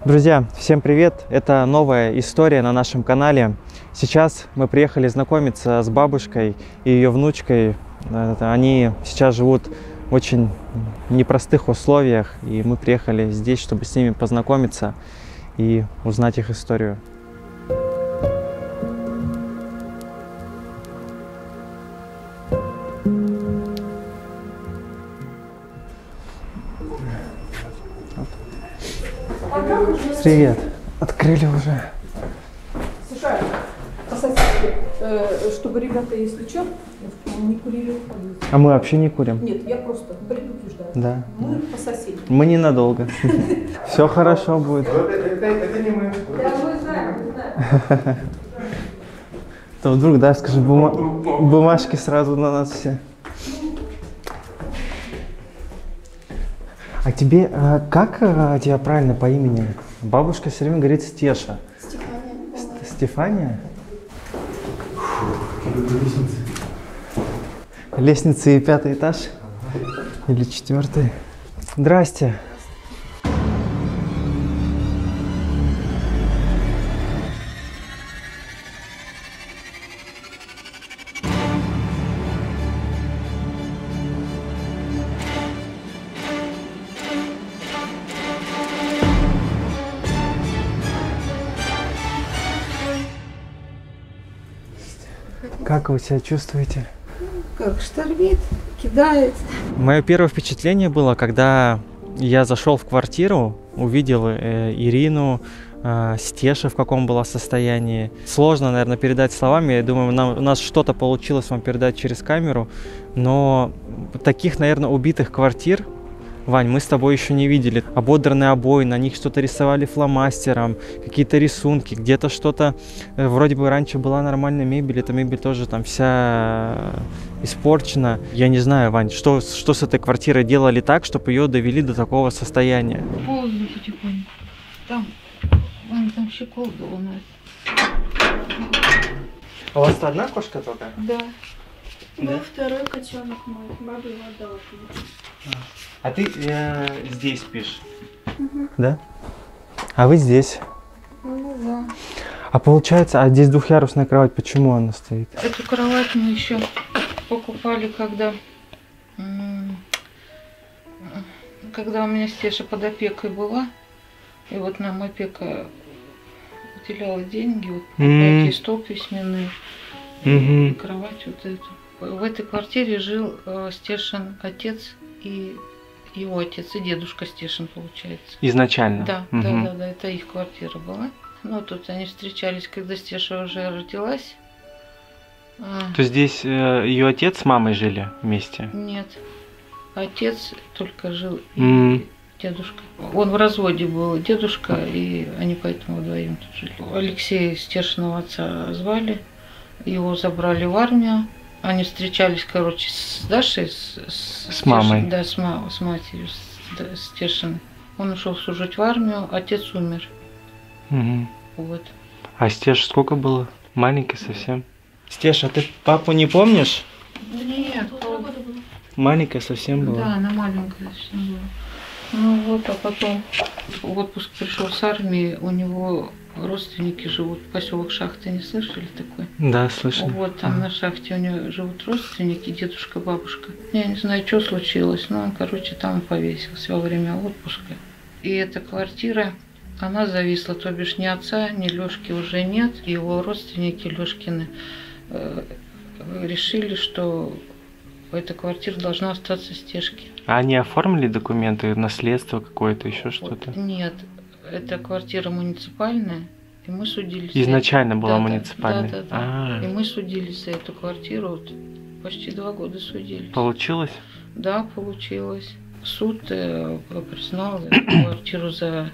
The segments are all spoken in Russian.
Друзья, всем привет! Это новая история на нашем канале. Сейчас мы приехали знакомиться с бабушкой и ее внучкой. Они сейчас живут в очень непростых условиях, и мы приехали здесь, чтобы с ними познакомиться и узнать их историю. Привет. Открыли уже. Слушай, по соседке, чтобы ребята, если что, не курили. А мы вообще не курим? Нет, я просто предупреждаю. Да. Мы по соседям. Мы ненадолго. Все хорошо будет. Это не мы. Да, мы знаем. То вдруг, да, скажи, бумажки сразу на нас все. А тебе, как тебя правильно по имени? Бабушка все время говорит Стеша. Стефания. Стефания? Лестница и 5-й этаж? Или 4-й? Здрасте. Как вы себя чувствуете? Как штормит, кидает. Мое первое впечатление было, когда я зашел в квартиру, увидел Ирину, Стеша в каком было состоянии. Сложно, наверное, передать словами. Я думаю, у нас что-то получилось вам передать через камеру. Но таких, наверное, убитых квартир, Вань, мы с тобой еще не видели. Ободранные обои, на них что-то рисовали фломастером, какие-то рисунки, где-то что-то... Вроде бы раньше была нормальная мебель, эта мебель тоже там вся испорчена. Я не знаю, Вань, что с этой квартирой делали так, чтобы ее довели до такого состояния? Ползу потихоньку. Там щеколда у нас. А у вас одна кошка только? Да. Был второй котенок мой, баба его отдала. А ты здесь спишь? Да? А вы здесь? Ну да. А получается, здесь двухъярусная кровать, почему она стоит? Эту кровать мы еще покупали, когда у меня Стеша под опекой была. И вот нам опека уделяла деньги, вот покупать и стол письменный, и кровать вот эту. В этой квартире жил Стешин отец и его отец, и дедушка Стешин, получается. Изначально? Да, да, это их квартира была. Ну, тут они встречались, когда Стеша уже родилась. То здесь ее отец с мамой жили вместе? Нет, отец только жил и дедушка. Он в разводе был, дедушка, и они поэтому вдвоем тут жили. Алексея, Стешиного отца, звали, его забрали в армию. Они встречались, короче, с Дашей, с мамой. Да, с матерью, с Стешиной. Он ушел служить в армию, отец умер. Вот. А Стеша сколько было? Маленький совсем? Стеша, ты папу не помнишь? Нет, Маленькая совсем была? да, она маленькая совсем была. Ну вот, а потом в отпуск пришел с армии, у него родственники живут в поселок Шахты, не слышали такой? Да, слышал. Вот там на шахте у него живут родственники, дедушка, бабушка. Я не знаю, что случилось, но он, короче, там повесился во время отпуска. И эта квартира, она зависла, то бишь ни отца, ни Лёшки уже нет. Его родственники Лёшкины решили, что эта квартира должна остаться Стешке. А они оформили документы, наследство какое-то, еще что-то? Нет, это квартира муниципальная, и мы судились. Изначально была Да, муниципальная? Да. А-а-а. И мы судились за эту квартиру, вот, почти 2 года судились. Получилось? Да, получилось. Суд признал эту квартиру за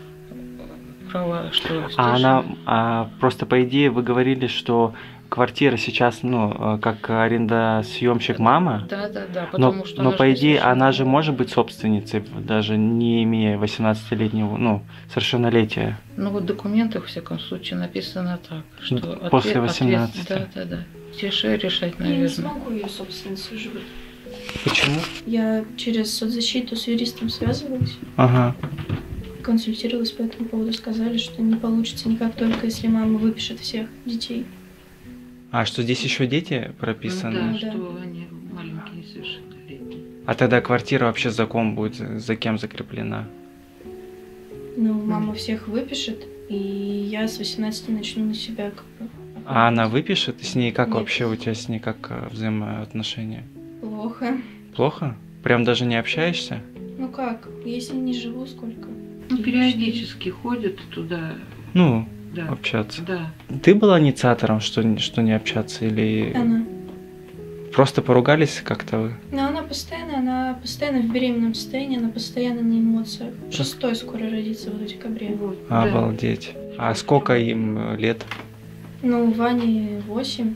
права, что... Просто по идее вы говорили, что квартира сейчас, ну, как арендосъемщик мама. Да, потому что... Но по идее она же может быть собственницей, даже не имея 18-летнего, ну, совершеннолетия. Ну вот в документах, в всяком случае, написано так, что... После 18. Да. Тише решать, Я наверное. не смогу ее собственницей жить. Почему? Я через соцзащиту с юристом связывалась. Ага. консультировалась по этому поводу, сказали, что не получится никак, только если мама выпишет всех детей. А что здесь еще дети прописаны? Ну, да, Да. что они маленькие совершеннолетние. А тогда квартира вообще за кем будет, за кем закреплена? Ну, мама всех выпишет, и я с 18 начну на себя как бы. А она выпишет? И с ней как Нет. вообще у тебя с ней как взаимоотношения? Плохо. Плохо? Прям даже не общаешься? Ну как, если не живу, сколько? Ну, периодически ходят туда. Ну, Да. общаться. Да. Ты была инициатором, что не общаться, или Она. просто поругались как-то вы? Но она постоянно в беременном состоянии, она постоянно на эмоциях. 6-й скоро родится в декабре. Вот, да. Обалдеть. А сколько им лет? Ну, Ване 8,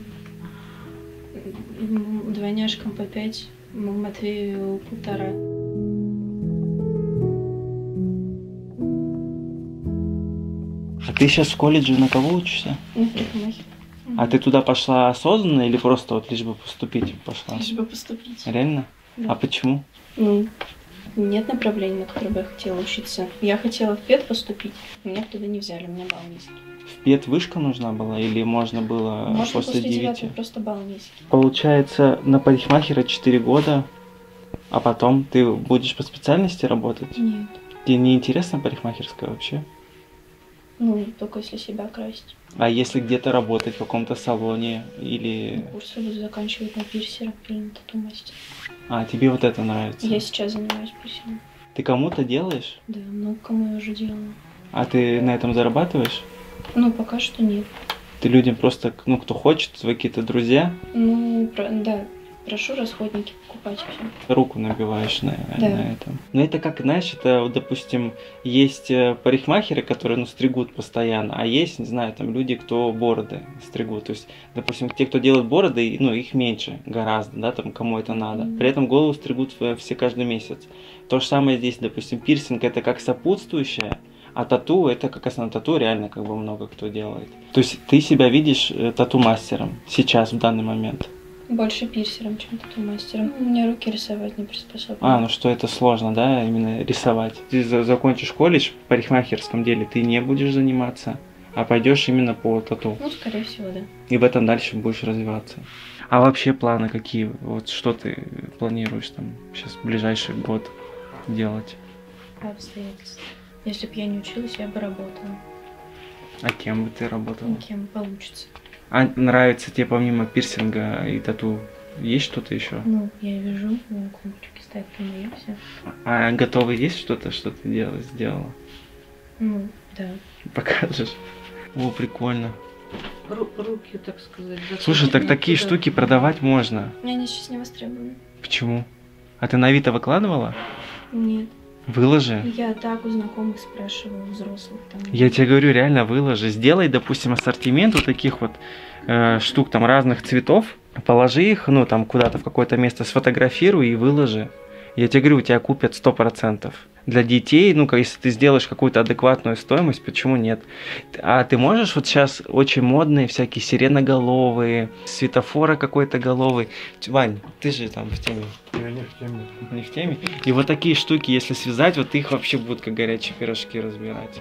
двойняшкам по 5, Матвею 1,5. А ты сейчас в колледже на кого учишься? Ну, парикмахер. А ты туда пошла осознанно или просто вот лишь бы поступить пошла? Лишь бы поступить. Реально? Да. А почему? Ну, нет направления, на котором бы я хотела учиться. Я хотела в ПЕД поступить, меня туда не взяли, у меня балл низкий. В ПЕД вышка нужна была или можно было Можно после 9? 9 просто балл низкий. Получается, на парикмахера 4 года, а потом ты будешь по специальности работать? Нет. Тебе не интересно парикмахерская вообще? Ну, только если себя красить. А если где-то работать в каком-то салоне или... Курсы буду заканчивать на пирсера или на тату-мастера. А, тебе вот это нравится? Я сейчас занимаюсь пирсингом. Ты кому-то делаешь? Да, много кому я уже делала. А ты на этом зарабатываешь? Ну, пока что нет. Ты людям просто, ну, кто хочет, твои какие-то друзья, Ну, да, прошу расходники покупать все. руку набиваешь на Да. этом. Но это как, знаешь, это, вот, допустим, есть парикмахеры, которые, ну, стригут постоянно, а есть, не знаю, там люди, кто бороды стригут. То есть, допустим, те, кто делают бороды, ну, их меньше гораздо, да, там, кому это надо. При этом голову стригут все каждый месяц. То же самое здесь, допустим, пирсинг это как сопутствующее, а тату это как основное. Тату реально как бы много кто делает. То есть ты себя видишь тату-мастером сейчас, в данный момент? Больше пирсером, чем тату-мастером. У меня руки рисовать не приспособлены. А, ну что это сложно, да, именно рисовать. Ты закончишь колледж в парикмахерском деле, ты не будешь заниматься, а пойдешь именно по тату. Ну, скорее всего, да. И в этом дальше будешь развиваться. А вообще планы какие? Вот что ты планируешь там сейчас в ближайший год делать? По обстоятельствам. Если бы я не училась, я бы работала. А кем бы ты работала? Ну, кем получится. А нравится тебе помимо пирсинга и тату? Есть что-то еще? Ну, я вяжу, кончики ставить на моё все. А готовый есть что-то, что ты сделала? Ну, да. Покажешь? О, прикольно. Руки, так сказать. Слушай, так такие туда. штуки продавать можно. У меня они сейчас не востребованы. Почему? А ты на Авито выкладывала? Нет. Выложи. Я так у знакомых спрашиваю, у взрослых. Там. Я тебе говорю, реально выложи. Сделай, допустим, ассортимент вот таких вот штук там разных цветов. Положи их, ну, там куда-то в какое-то место, сфотографируй и выложи. Я тебе говорю, у тебя купят 100%. Для детей, ну, если ты сделаешь какую-то адекватную стоимость, почему нет? А ты можешь вот сейчас очень модные всякие сиреноголовые, светофора какой-то головый. Вань, ты же там в теме. Я не в теме. Не в теме? И вот такие штуки, если связать, вот их вообще будут как горячие пирожки разбирать.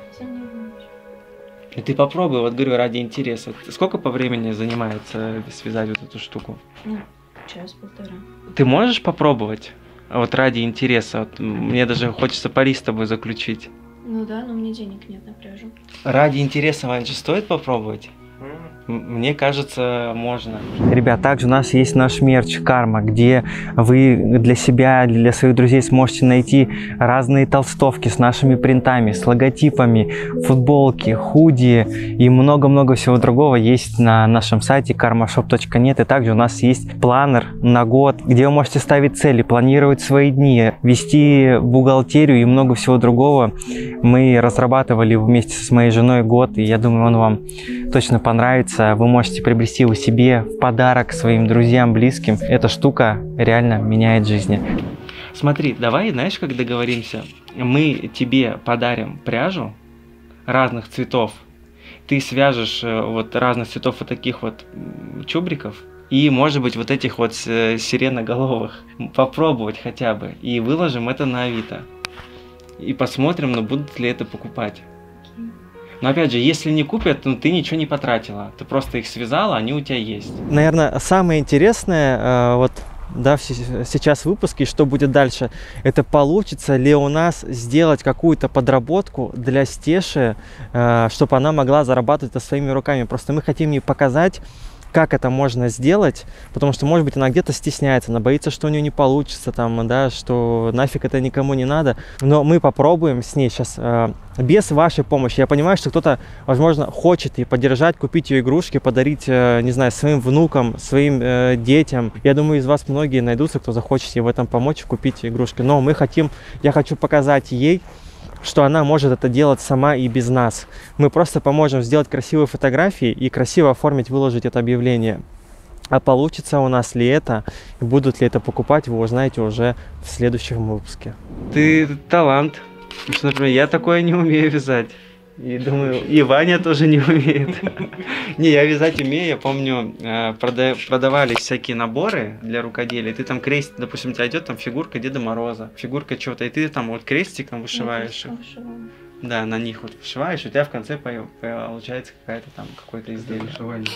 И ты попробуй, вот говорю, ради интереса. Сколько по времени занимается связать вот эту штуку? Ну, час-полтора. Ты можешь попробовать? Вот ради интереса. Вот мне даже хочется пари с тобой заключить. Ну да, но у меня денег нет на пряжу. Ради интереса, Вань, же стоит попробовать? Мне кажется, можно. Ребят, также у нас есть наш мерч «Карма», где вы для себя, для своих друзей сможете найти разные толстовки с нашими принтами, с логотипами, футболки, худи и много-много всего другого есть на нашем сайте karmashop.net. И также у нас есть планер на год, где вы можете ставить цели, планировать свои дни, вести бухгалтерию и много всего другого. Мы разрабатывали вместе с моей женой год, и я думаю, он вам точно понравится. Вы можете приобрести его себе в подарок своим друзьям, близким. Эта штука реально меняет жизни. Смотри, давай, знаешь, как договоримся? Мы тебе подарим пряжу разных цветов. Ты свяжешь вот разных цветов вот таких вот чубриков. И, может быть, вот этих вот сиреноголовых. Попробовать хотя бы. И выложим это на Авито. и посмотрим, но будут ли это покупать. Но опять же, если не купят, ну ты ничего не потратила. Ты просто их связала, они у тебя есть. Наверное, самое интересное, вот, да, сейчас в выпуске, что будет дальше, это получится ли у нас сделать какую-то подработку для Стеши, чтобы она могла зарабатывать это своими руками. Просто мы хотим ей показать, как это можно сделать, потому что, может быть, она где-то стесняется, она боится, что у нее не получится, там, да, что нафиг это никому не надо. Но мы попробуем с ней сейчас без вашей помощи. Я понимаю, что кто-то, возможно, хочет ей поддержать, купить ее игрушки, подарить, не знаю, своим внукам, своим детям. Я думаю, из вас многие найдутся, кто захочет ей в этом помочь, купить игрушки. Но я хочу показать ей, что она может это делать сама и без нас. Мы просто поможем сделать красивые фотографии и красиво оформить, выложить это объявление. А получится у нас ли это, и будут ли это покупать, вы узнаете уже в следующем выпуске. Ты талант. Потому что, например, я такое не умею вязать. И думаю, и Ваня тоже не умеет. Не, я вязать умею. Я помню, продавались всякие наборы для рукоделия. Ты там крестик, допустим, у тебя идет там фигурка Деда Мороза, фигурка чего-то, и ты там вот крестиком вышиваешь. Да, на них вот вышиваешь, у тебя в конце получается какая-то там какое-то изделие.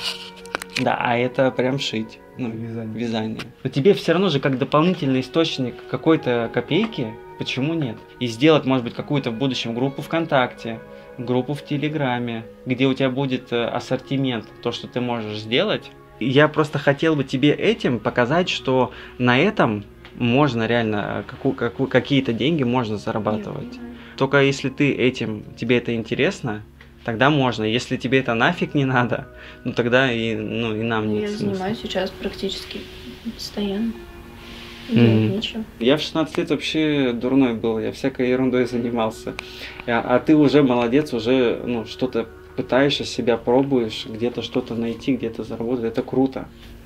Да, а это прям шить. Ну, вязание. Но тебе все равно же как дополнительный источник какой-то копейки, почему нет? И сделать, может быть, какую-то в будущем группу ВКонтакте, группу в Телеграме, где у тебя будет ассортимент, то, что ты можешь сделать. Я просто хотел бы тебе этим показать, что на этом можно реально какие-то деньги можно зарабатывать. Только если тебе это интересно, тогда можно. Если тебе это нафиг не надо, ну тогда и нам нет смысла. Я занимаюсь сейчас практически постоянно. Ничего. Я в 16 лет вообще дурной был, я всякой ерундой занимался. А ты уже молодец, уже что-то пытаешься, себя пробуешь, где-то что-то найти, где-то заработать. Это круто.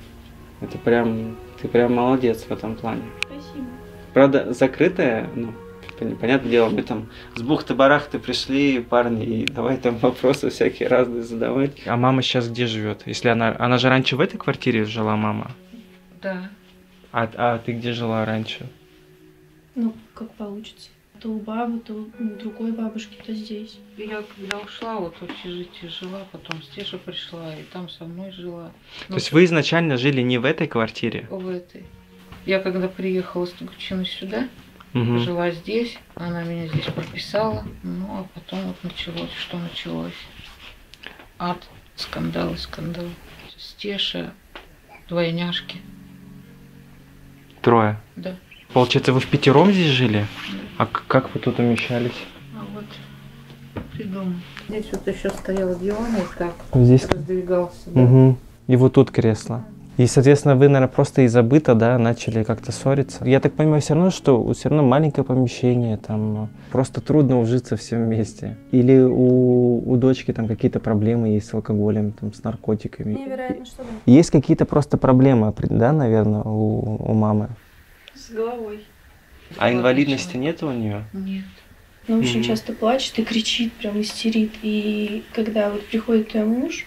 Ты прям молодец в этом плане. Спасибо. Правда, закрытая, понятное дело, мы там с бухты-барахты пришли, парни, и давай там вопросы всякие разные задавать. А мама сейчас где живет? Если она же раньше в этой квартире жила, мама? Да. А ты где жила раньше? Ну, как получится. То у бабы, то у другой бабушки, то здесь. Я когда ушла, вот в общежитии жила, потом Стеша пришла, и там со мной жила. То есть вы изначально жили не в этой квартире? В этой. Я когда приехала с Тугучина сюда, жила здесь, она меня здесь прописала, а потом вот началось. Ад, скандал. Стеша, двойняшки. Трое? Да. Получается, вы впятером здесь жили? А как вы тут умещались? А вот придумал. Здесь вот еще стоял диван и так здесь раздвигался. Да. Угу. И вот тут кресло. И, соответственно, вы, наверное, просто из-за быта, да, начали как-то ссориться. Я так понимаю, все равно маленькое помещение, там просто трудно ужиться всем вместе. Или у дочки там какие-то проблемы есть с алкоголем, там, с наркотиками. Невероятно, что да. Есть какие-то просто проблемы, да, наверное, у мамы? С головой. А инвалидности нет у нее? Нет. Ну, очень часто плачет и кричит, прям истерит. И когда вот приходит ее муж,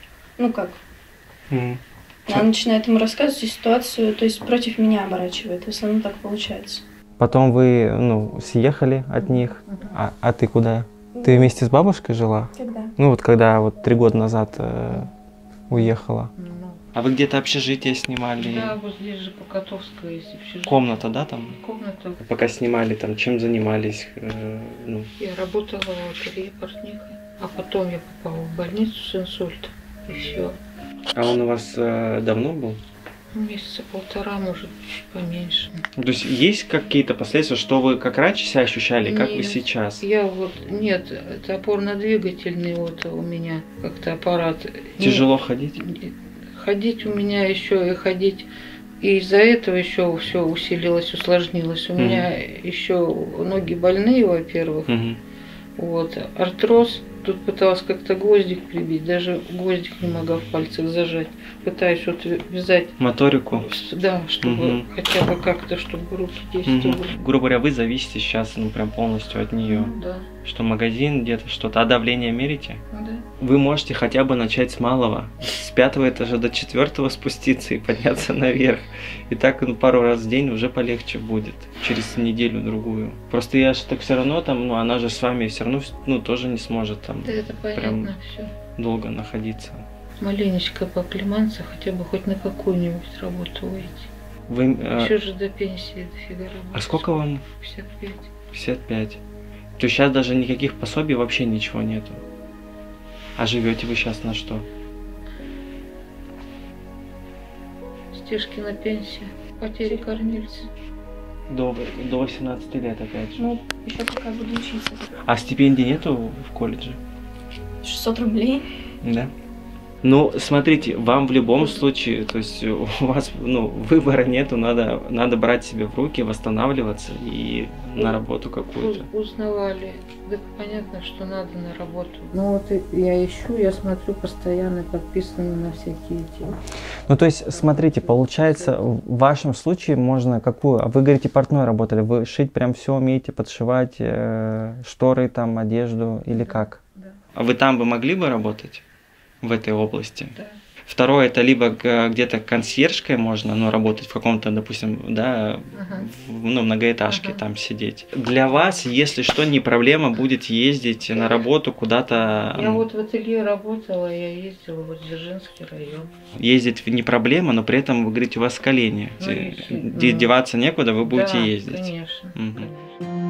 она начинает ему рассказывать ситуацию, то есть против меня оборачивает. В основном так получается. Потом вы, съехали от них. А ты куда? Ты вместе с бабушкой жила? Когда? Когда 3 года назад уехала. А вы где-то общежитие снимали? Да, вот здесь же по Котовской есть общежитие. Комната, да, там? Комната. Пока снимали, там, чем занимались? Я работала в ателье портнихой, а потом я попала в больницу с инсультом, и все. А он у вас давно был? Месяца 1,5, может, чуть поменьше. То есть есть какие-то последствия, что вы как раньше себя ощущали, как вы сейчас? Нет, это опорно-двигательный у меня как-то аппарат. Тяжело ходить? Ходить у меня еще и ходить. И из-за этого еще все усилилось, усложнилось. У меня еще ноги больные, во-первых. Артроз. Тут пыталась как-то гвоздик прибить, даже гвоздик не могла в пальцах зажать. Пытаюсь вязать. Моторику? Да, чтобы хотя бы как-то, чтобы руки действовали. Грубо говоря, вы зависите сейчас прям полностью от нее. Да. что магазин где-то что-то. А давление мерите? Да. Вы можете хотя бы начать с малого. С 5-го этажа до 4-го спуститься и подняться наверх. И так пару раз в день уже полегче будет. Через неделю-другую. Просто я же так все равно там, ну она же с вами все равно, ну тоже не сможет там Да это понятно все. долго находиться. Маленечко поаклиматься, хотя бы хоть на какую-нибудь работу выйти. Вы, Еще же до пенсии дофига работать. а сколько вам? 55. 55. То есть сейчас даже никаких пособий вообще ничего нету. А живете вы сейчас на что? Стежкина пенсия. Потери кормильца. До 18 лет опять же. Ну, еще пока буду учиться. А стипендий нету в колледже? 600 рублей. Да. Ну, смотрите, вам в любом случае, то есть у вас, ну, выбора нету, надо брать себя в руки, восстанавливаться и на работу какую-то. Узнавали. Да понятно, что надо на работу. Ну вот я ищу, я смотрю, постоянно подписаны на всякие эти. Ну, то есть, смотрите, получается, в вашем случае можно какую? Вы говорите, портной работали, вы шить прям все умеете, подшивать шторы, там, одежду или как? Да. А вы там бы могли бы работать? В этой области. Да. Второе, это либо где-то консьержкой можно, ну, работать в каком-то, допустим, да, Ага. ну, многоэтажке Ага. там сидеть. Для вас, если что, не проблема будет ездить на работу куда-то. Я вот в ателье работала, я ездила в Дзержинский район. Ездить не проблема, но при этом, вы говорите, у вас колени. Ну, и- Деваться некуда, вы будете Да, ездить. Конечно, Мгм. конечно.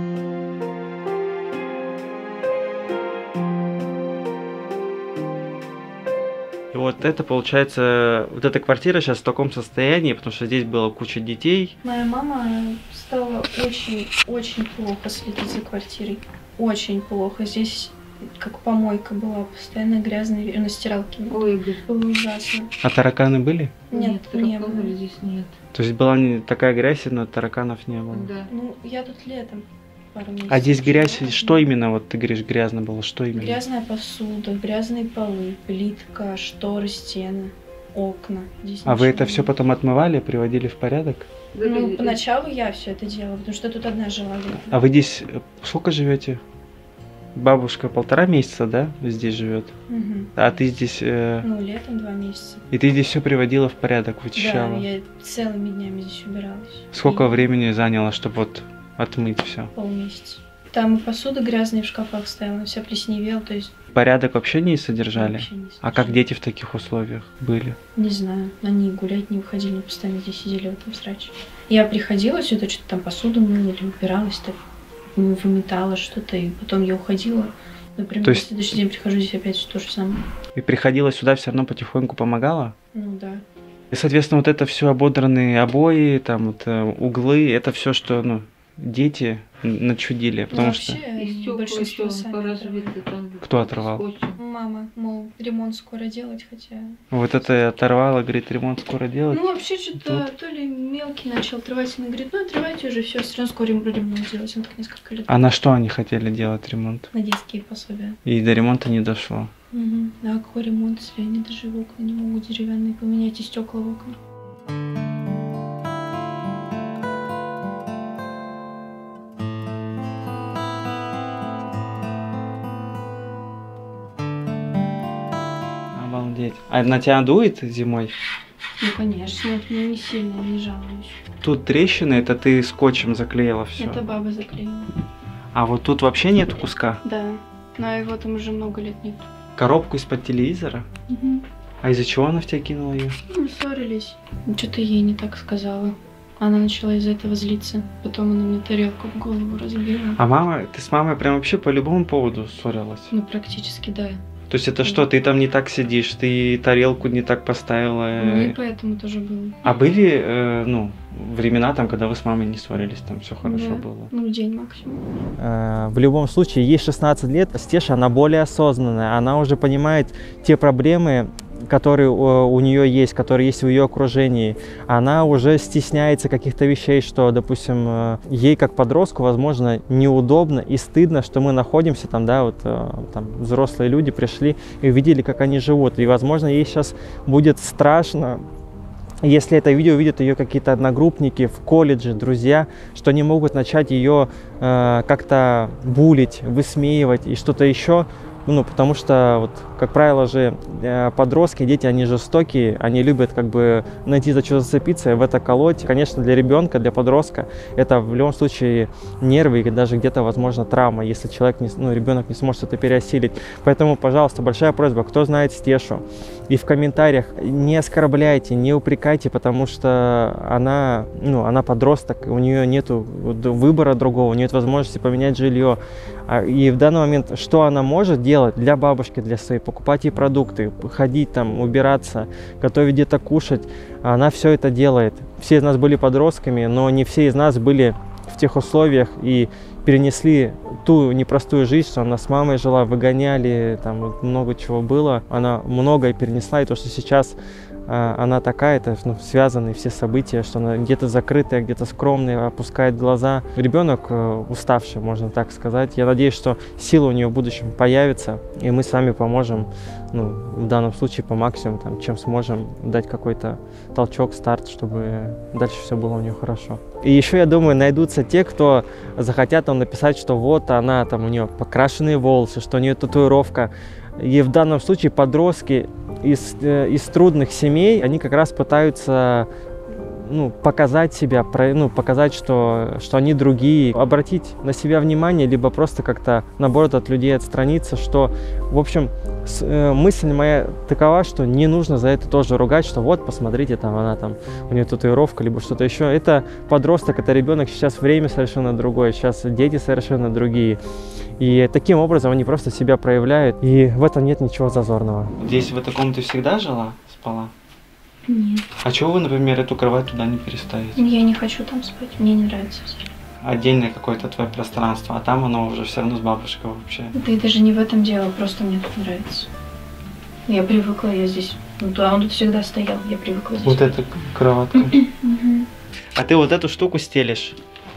И вот это получается, вот эта квартира сейчас в таком состоянии, потому что здесь была куча детей. Моя мама стала очень плохо следить за квартирой. Очень плохо. Здесь как помойка была, постоянно грязная, на стиралке. Ой, говорит, Было ужасно. А тараканы были? Нет, не тараканов было. здесь нет. То есть была не такая грязь, но тараканов не было. Да. Ну, я тут летом пару месяцев. А здесь грязь, жила. что именно, вот ты говоришь, грязно было, что именно? Грязная посуда, грязные полы, плитка, шторы, стены, окна. Здесь А вы ничего это все нет. потом отмывали, приводили в порядок? Ну, поначалу я все это делала, потому что тут одна жила. А вы здесь сколько живете? Бабушка 1,5 месяца, да, здесь живет? Мгм. А ты здесь... Ну, летом 2 месяца. И ты здесь все приводила в порядок, вычищала? Да, я целыми днями здесь убиралась. Сколько И времени заняло, чтобы вот отмыть все? Полмесяца. Там и посуда грязная в шкафах стояла, вся плесневела, то есть Порядок вообще не содержали? вообще не А как содержали. дети в таких условиях были? Не знаю, они гулять не выходили, они постоянно здесь сидели в этом сраче. Я приходила сюда, что-то там посуду мыла или убиралась, так выметала что-то, и потом я уходила. Например, То есть- на следующий день прихожу, здесь опять то же самое. И приходила сюда, все равно потихоньку помогала? Ну да. И, соответственно, вот это все ободранные обои, там вот углы, это все, что, ну, дети начудили, потому Ну, что... вообще, И стекла большинство еще сами поразбиты там. Кто оторвал? скотчем. Мама, мол, ремонт скоро делать, хотя... Вот это оторвало, говорит, ремонт скоро делать. Ну, вообще, что-то то ли мелкий начал отрывать, она говорит, ну, отрывайте уже, все равно скоро ремонт делать. Он так несколько лет. А на что они хотели делать ремонт? На детские пособия. И до ремонта не дошло. Угу. А какой ремонт, если они даже в окна не могут деревянные поменять и стекла в окна? Обалдеть. А на тебя дует зимой? Ну, конечно, это мне не сильно, не жалуюсь. Тут трещины, это ты скотчем заклеила все. Это баба заклеила. А вот тут вообще нет куска? Да, но его там уже много лет нет. Коробку из-под телевизора? Угу. А из-за чего она в тебя кинула ее? Ну, ссорились. Что-то ей не так сказала. Она начала из-за этого злиться. Потом она мне тарелку в голову разбила. А мама, ты с мамой прям вообще по любому поводу ссорилась? Ну, практически, да. То есть это что, ты там не так сидишь, ты тарелку не так поставила? Ну, и поэтому тоже было. А были, ну, времена там, когда вы с мамой не ссорились, там все хорошо Да. было? Ну, день максимум. В любом случае, ей 16 лет, Стеша, она более осознанная, она уже понимает те проблемы, которые у нее есть, которые есть в ее окружении. Она уже стесняется каких-то вещей, что, допустим, ей как подростку, возможно, неудобно и стыдно, что мы находимся там, да, вот там взрослые люди пришли и увидели, как они живут. И, возможно, ей сейчас будет страшно если это видео видят ее какие-то одногруппники в колледже, друзья, что они могут начать ее как-то булить, высмеивать и что-то еще. Ну, потому что, вот, как правило же, подростки, дети, они жестокие, они любят как бы найти за что зацепиться и в это колоть. Конечно, для ребенка, для подростка это в любом случае нервы и даже где-то, возможно, травма, если человек, ребенок не сможет это переосилить. Поэтому, пожалуйста, большая просьба, кто знает Стешу, и в комментариях не оскорбляйте, не упрекайте, потому что она подросток, у нее нет выбора другого, у нее нет возможности поменять жилье. И в данный момент, что она может делать для бабушки, для своей, покупать ей продукты, ходить там, убираться, готовить где-то кушать, она все это делает. Все из нас были подростками, но не все из нас были в тех условиях и перенесли ту непростую жизнь, что она с мамой жила, выгоняли, там много чего было. Она многое перенесла, и то, что сейчас она такая, это связаны все события, что она где-то закрытая, где-то скромная, опускает глаза. Ребенок уставший, можно так сказать. Я надеюсь, что сила у нее в будущем появится, и мы с вами поможем, в данном случае по максимуму, чем сможем, дать какой-то толчок, старт, чтобы дальше все было у нее хорошо. И еще, я думаю, найдутся те, кто захотят написать, что вот она, у нее покрашенные волосы, что у нее татуировка. И в данном случае подростки из трудных семей, они как раз пытаются показать себя, показать, что они другие, обратить на себя внимание, либо просто как-то, наоборот, от людей отстраниться, что, в общем, мысль моя такова, что не нужно за это тоже ругать, что вот, посмотрите, у нее татуировка, либо что-то еще. Это подросток, это ребенок, сейчас время совершенно другое, сейчас дети совершенно другие. И таким образом они просто себя проявляют, и в этом нет ничего зазорного. Здесь в этой комнате всегда жила, спала? Нет. А чего вы, например, эту кровать туда не переставите? Я не хочу там спать, мне не нравится. Отдельное какое-то твое пространство, а там оно уже все равно с бабушкой вообще. Да и даже не в этом дело, просто мне тут нравится. Я привыкла, я здесь, он тут всегда стоял, я привыкла здесь. Вот эта кроватка. А ты вот эту штуку стелишь?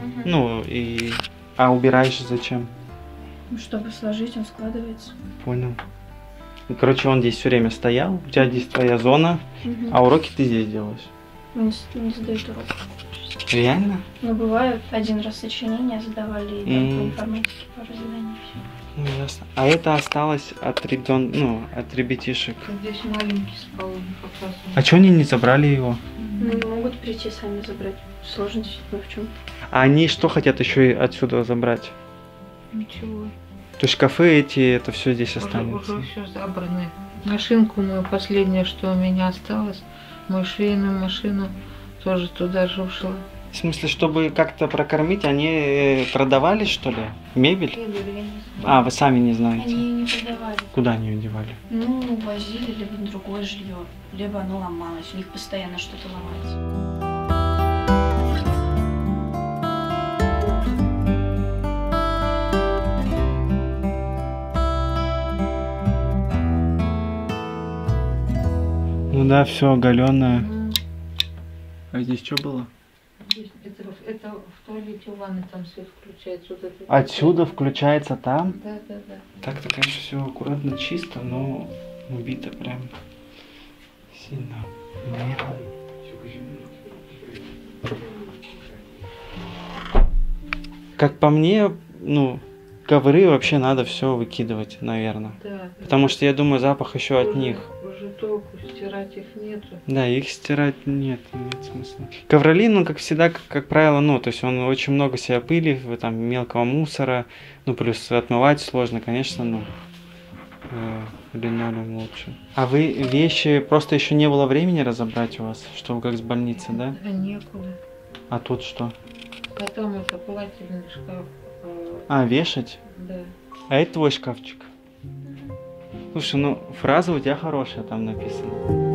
А убираешь зачем? Чтобы сложить, он складывается. Понял. Короче, он здесь все время стоял, у тебя здесь твоя зона, а уроки ты здесь делаешь? Не сдают урок. Реально? Бывает, один раз сочинения задавали, и по информатике пару заданий, все. Ясно. А это осталось от ребятишек? Здесь маленький спал, как раз. А что они не забрали его? Могут прийти сами забрать. Сложность в чем? А они что хотят еще и отсюда забрать? Ничего. То есть шкафы эти, это все здесь останется? Уже все забраны. Машинку мою, последнее, что у меня осталось, мою швейную машину, тоже туда же ушла. В смысле, чтобы как-то прокормить, они продавали, что ли? Мебель? Я не знаю. Вы сами не знаете? Они ее не продавали. Куда они ее девали? Возили либо на другое жилье, либо оно ломалось. У них постоянно что-то ломается. Да, все оголенное. А здесь что было? Это в туалете, в ванной там свет включается. Вот это Отсюда включается там? Да. Так-то, конечно, все аккуратно, чисто, но убито прям сильно. Как по мне, ковры вообще надо все выкидывать, наверное. Да. Потому что я думаю, запах еще от них. Уже толку, стирать их нету. Да, их стирать нет смысла. Ковролин, как всегда, как правило, то есть он очень много себя пыли, там мелкого мусора, плюс отмывать сложно, конечно, линолеум лучше. А вы вещи просто еще не было времени разобрать у вас, что как с больницы, да? А некуда. А тут что? Потом это плательный шкаф. Вешать? Да. А это твой шкафчик? Слушай, фраза у тебя хорошая там написана.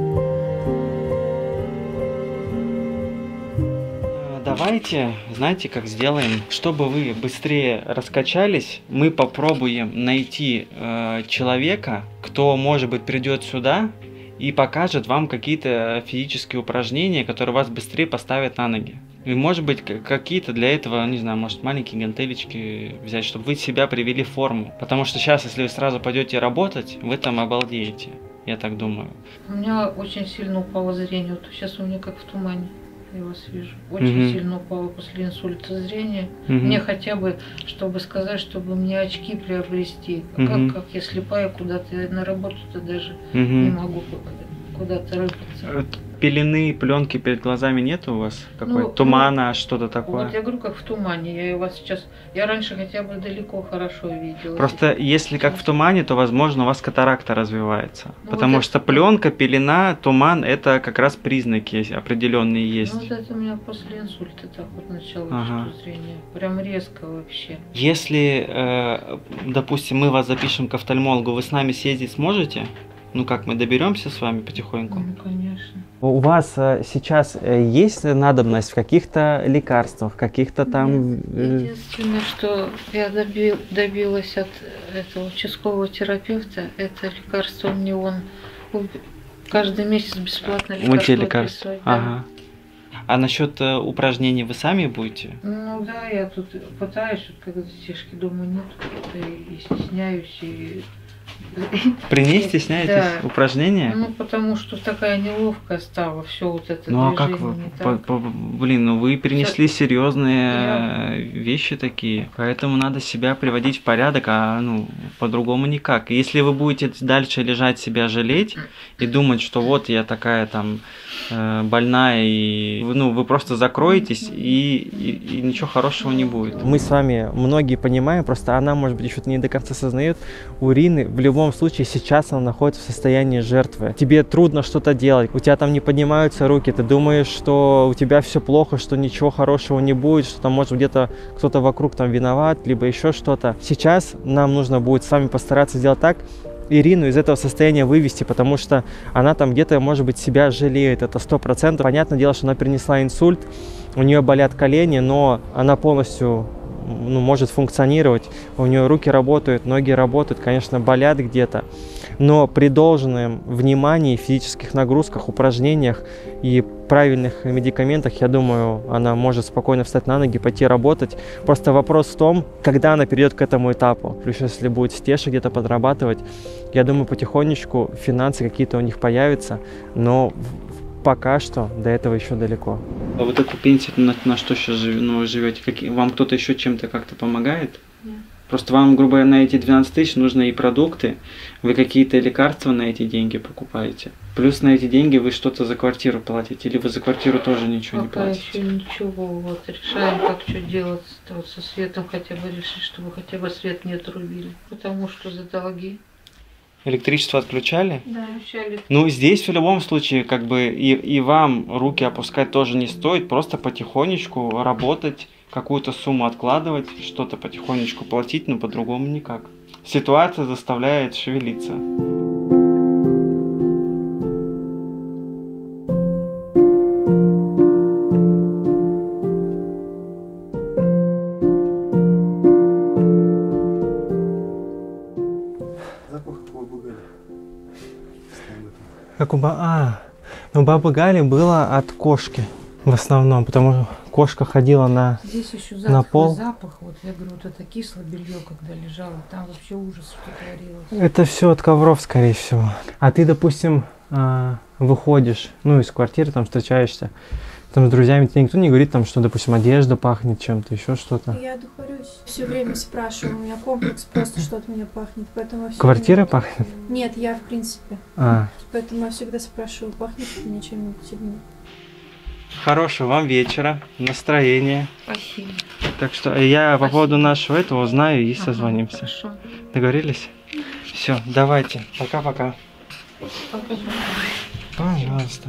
Давайте, знаете, как сделаем? Чтобы вы быстрее раскачались, мы попробуем найти человека, кто, может быть, придет сюда и покажет вам какие-то физические упражнения, которые вас быстрее поставят на ноги. И, может быть, какие-то для этого, не знаю, может, маленькие гантелечки взять, чтобы вы себя привели в форму. Потому что сейчас, если вы сразу пойдете работать, вы там обалдеете. я так думаю. У меня очень сильно упало зрение. Вот сейчас у меня как в тумане. Я вас вижу. Очень сильно упало после инсульта зрение. Мне хотя бы, чтобы сказать, чтобы мне очки приобрести. Как я слепая куда-то, я на работу-то даже не могу куда-то рыпаться. Пелены, пленки перед глазами нет у вас? Тумана, что-то такое? Вот я говорю, как в тумане. Я вас сейчас. Я раньше хотя бы далеко хорошо видела. Просто если как в тумане, то, возможно, у вас катаракта развивается. Потому что пленка, пелена, туман — это как раз признаки определенные есть. Ну вот это у меня после инсульта так вот началось, что зрение. Прям резко вообще. Если, допустим, мы вас запишем к офтальмологу, вы с нами съездить сможете? Ну как, мы доберемся с вами потихоньку? Ну, конечно. У вас сейчас есть надобность в каких-то лекарствах, каких-то там... Единственное, что я добилась от этого участкового терапевта, это лекарство мне он каждый месяц бесплатно лекарства выписывает. Ага. А насчет упражнений вы сами будете? Ну да, я тут пытаюсь, вот, когда затяжки дома нет, и стесняюсь, и... При ней стесняетесь упражнения? Ну, потому что такая неловкая стала, все вот это движение. Ну, а как вы? Блин, ну вы перенесли серьезные вещи такие, поэтому надо себя приводить в порядок, а ну, по-другому никак. Если вы будете дальше лежать, себя жалеть и думать, что вот я такая там больная, и ну, вы просто закроетесь, и ничего хорошего не будет. Мы с вами многие понимаем, просто она, может быть, еще не до конца осознает, у Ирины в любом случае сейчас она находится в состоянии жертвы. Тебе трудно что-то делать, у тебя там не поднимаются руки, ты думаешь, что у тебя все плохо, что ничего хорошего не будет, что там может где-то кто-то вокруг там виноват, либо еще что-то. Сейчас нам нужно будет с вами постараться сделать так, Ирину из этого состояния вывести, потому что она там где-то, может быть, себя жалеет, это 100%. Понятное дело, что она перенесла инсульт, у нее болят колени, но она полностью может функционировать, у нее руки работают, ноги работают, конечно, болят где-то, но при должном внимании, физических нагрузках, упражнениях и правильных медикаментах, я думаю, она может спокойно встать на ноги, пойти работать. Просто вопрос в том, когда она перейдет к этому этапу. Плюс если будет стеша где-то подрабатывать, я думаю, потихонечку финансы какие-то у них появятся, но пока что до этого еще далеко. А вот эту пенсию на что сейчас живете? Вам кто-то еще чем-то как-то помогает? Нет. Просто вам, грубо говоря, на эти 12 тысяч нужны и продукты, вы какие-то лекарства на эти деньги покупаете. Плюс на эти деньги вы что-то за квартиру платите, или вы за квартиру тоже ничего не платите? Пока еще ничего, вот решаем, как что делать вот, со светом, хотя бы решить, чтобы хотя бы свет не отрубили, потому что за долги. Электричество отключали? Да, отключали. Ну, здесь в любом случае, как бы, и вам руки опускать тоже не стоит, просто потихонечку работать, какую-то сумму откладывать, что-то потихонечку платить, но по-другому никак. Ситуация заставляет шевелиться. Как у бабы Гали было от кошки в основном, потому что кошка ходила на пол. Здесь еще запах, вот я говорю, вот это кислое белье, когда лежало, там вообще ужас, что творилось. Это все от ковров, скорее всего. А ты, допустим, выходишь, ну, из квартиры, там встречаешься, там с друзьями, тебе никто не говорит, там, что, допустим, одежда пахнет чем-то, еще что-то? Я духарюсь. Все время спрашиваю, у меня комплекс просто, что от меня пахнет, поэтому... Квартира пахнет? Нет, я в принципе. Поэтому я всегда спрашиваю, пахнет от меня чем-нибудь сильнее. Хорошего вам вечера, настроения. Спасибо. Так что я по поводу нашего этого узнаю и созвонимся. Хорошо. Договорились? Все, давайте. Пока-пока. Пожалуйста.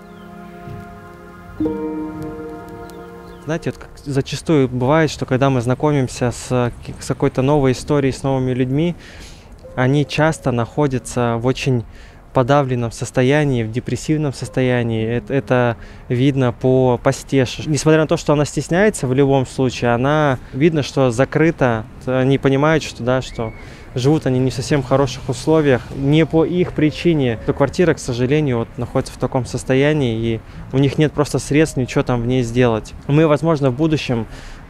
Знаете, вот как зачастую бывает, что когда мы знакомимся с какой-то новой историей, с новыми людьми, они часто находятся в очень подавленном состоянии, в депрессивном состоянии. Это видно по стеше. Несмотря на то, что она стесняется, в любом случае, она видно, что закрыта. Они понимают, что, да, что живут они не в совсем хороших условиях. Не по их причине. То квартира, к сожалению, вот, находится в таком состоянии, и у них нет просто средств ничего там в ней сделать. Мы, возможно, в будущем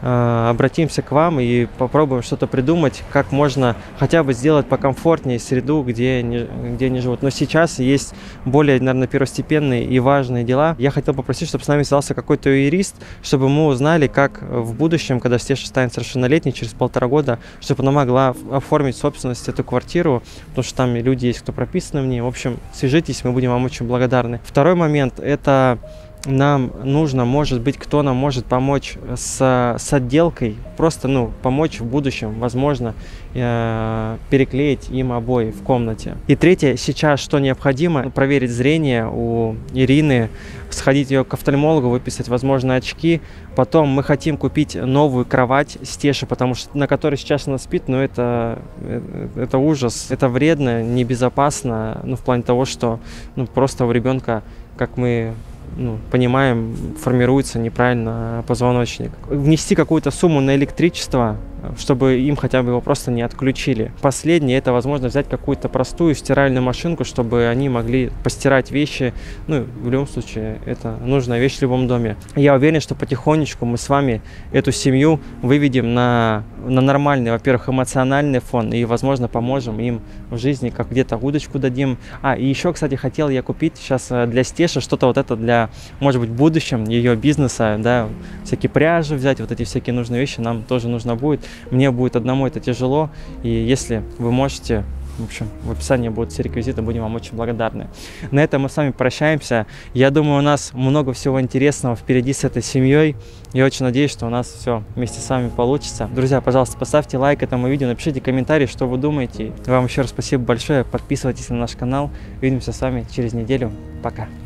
обратимся к вам и попробуем что-то придумать, как можно хотя бы сделать покомфортнее среду, где они живут. Но сейчас есть более, наверное, первостепенные и важные дела. Я хотел попросить, чтобы с нами связался какой-то юрист, чтобы мы узнали, как в будущем, когда Стеша станет совершеннолетней, через 1,5 года, чтобы она могла оформить собственность эту квартиру, потому что там люди есть, кто прописаны в ней. В общем, свяжитесь, мы будем вам очень благодарны. Второй момент – это нам нужно, может быть, кто нам может помочь с отделкой, просто, помочь в будущем, возможно, переклеить им обои в комнате. И третье, сейчас что необходимо, проверить зрение у Ирины, сходить ее к офтальмологу, выписать, возможно, очки. Потом мы хотим купить новую кровать Стеши, потому что на которой сейчас она спит, но это ужас, это вредно, небезопасно, в плане того, что просто у ребенка, как мы понимаем, формируется неправильно позвоночник. Внести какую-то сумму на электричество, чтобы им хотя бы его просто не отключили. Последнее – это, возможно, взять какую-то простую стиральную машинку, чтобы они могли постирать вещи. В любом случае, это нужная вещь в любом доме. Я уверен, что потихонечку мы с вами эту семью выведем на нормальный, во-первых, эмоциональный фон и, возможно, поможем им в жизни, как где-то удочку дадим. И еще, кстати, хотел я купить сейчас для Стеши что-то вот это для, может быть, в будущем ее бизнеса, да, всякие пряжи взять, вот эти всякие нужные вещи нам тоже нужно будет. Мне будет одному это тяжело, и если вы можете, в общем, в описании будут все реквизиты, будем вам очень благодарны. На этом мы с вами прощаемся. Я думаю, у нас много всего интересного впереди с этой семьей. Я очень надеюсь, что у нас все вместе с вами получится. Друзья, пожалуйста, поставьте лайк этому видео, напишите комментарий, что вы думаете. Вам еще раз спасибо большое. Подписывайтесь на наш канал. Увидимся с вами через неделю. Пока.